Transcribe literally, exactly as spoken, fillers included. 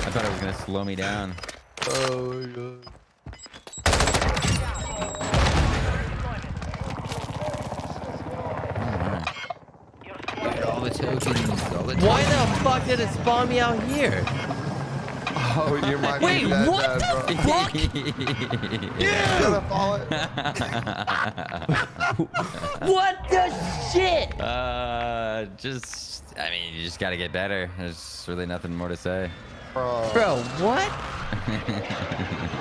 I thought it was gonna slow me down. Oh my god. All the tokens, all the Why tokens. the fuck did it spawn me out here? Oh, you might Wait, be dead, what dead, the bro. fuck? You're gonna fall it. What the shit? uh, just, I mean, you just gotta get better. There's really nothing more to say. Bro. Bro, what?